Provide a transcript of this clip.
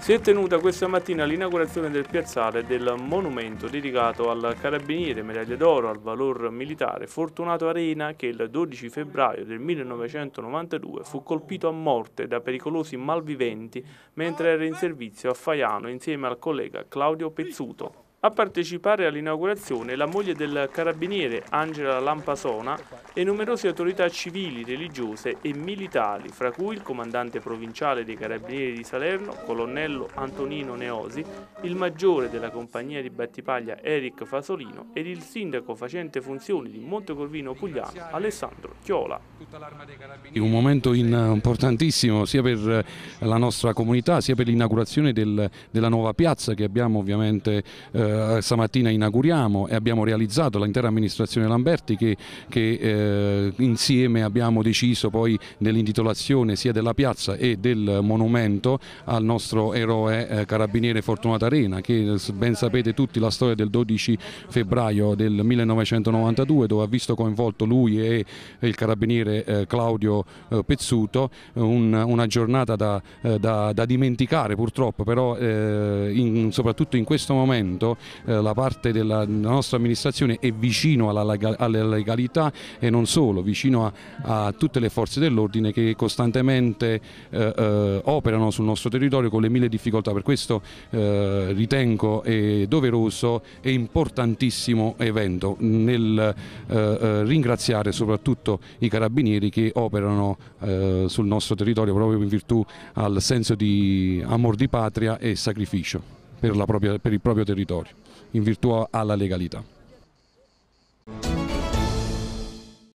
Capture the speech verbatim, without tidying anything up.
Si è tenuta questa mattina l'inaugurazione del piazzale del monumento dedicato al carabiniere medaglia d'oro al valor militare Fortunato Arena, che il dodici febbraio del millenovecentonovantadue fu colpito a morte da pericolosi malviventi mentre era in servizio a Faiano insieme al collega Claudio Pezzuto. A partecipare all'inaugurazione la moglie del carabiniere Angela Lampasona e numerose autorità civili, religiose e militari, fra cui il comandante provinciale dei carabinieri di Salerno, colonnello Antonino Neosi, il maggiore della compagnia di Battipaglia Eric Fasolino ed il sindaco facente funzioni di Montecorvino Pugliano Alessandro Chiola. Un momento importantissimo sia per la nostra comunità sia per l'inaugurazione del, della nuova piazza che abbiamo ovviamente eh, stamattina inauguriamo e abbiamo realizzato l'intera amministrazione Lamberti che, che eh, insieme abbiamo deciso poi nell'intitolazione sia della piazza e del monumento al nostro eroe eh, carabiniere Fortunato Arena, che ben sapete tutti la storia del dodici febbraio del millenovecentonovantadue, dove ha visto coinvolto lui e, e il carabiniere Eh, Claudio eh, Pezzuto, un, una giornata da, eh, da, da dimenticare purtroppo, però eh, in, soprattutto in questo momento eh, la parte della, della nostra amministrazione è vicino alla, alla legalità e non solo, vicino a, a tutte le forze dell'ordine che costantemente eh, eh, operano sul nostro territorio con le mille difficoltà. Per questo eh, ritengo eh, doveroso e importantissimo evento nel eh, eh, ringraziare soprattutto i carabinieri che operano eh, sul nostro territorio proprio in virtù al senso di amor di patria e sacrificio per, la propria, per il proprio territorio, in virtù alla legalità.